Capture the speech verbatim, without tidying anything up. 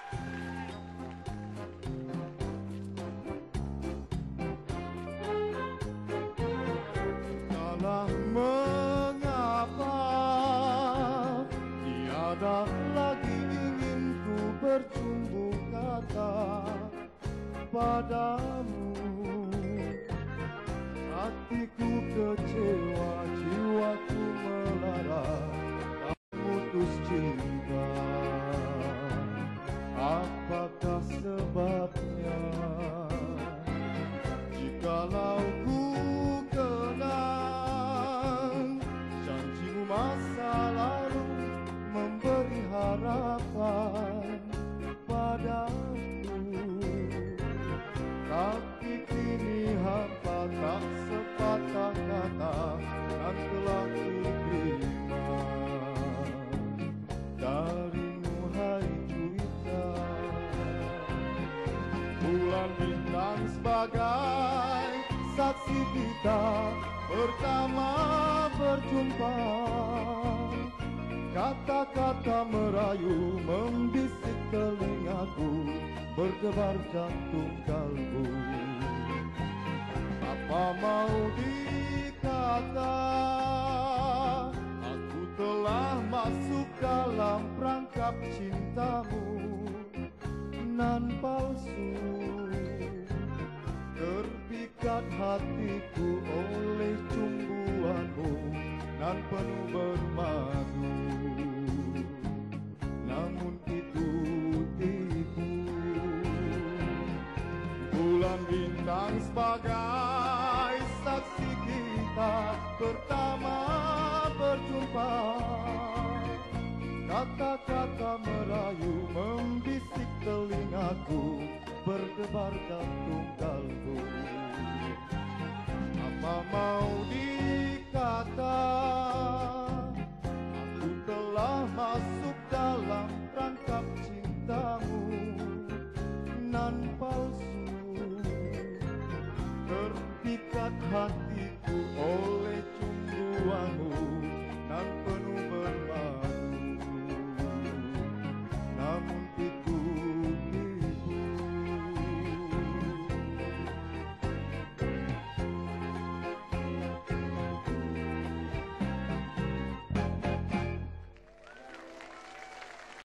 Entahlah mengapa tiada lagi ingin ku bercumbu kata padamu. Hatiku kecewa, jiwaku melara, tak putus cinta. Apakah sebabnya? Jikalau ku kenang janjimu masa lalu memberi harapan padaku, tapi kini hampa tak sepatah kata yang telah ku terima darimu, hai juwita. Bulan bintang sebagai saksi kita pertama berjumpa. Kata-kata merayu membisik telingaku, berdebar jantung kalbu. Apa mau dikata, aku telah masuk dalam perangkap cintamu nan palsu. Terpikat hatiku oleh cumbuanmu nan penuh bermadu. Namun itu tipu. Bulan bintang sebagai saksi kita pertama berjumpa. Kata-kata merayu membisik telingaku, berdebar jantung kalbu. Apa mau dikata, aku telah masuk dalam perangkap cintamu nan palsu. Terpikat hatiku oleh cumbuanmu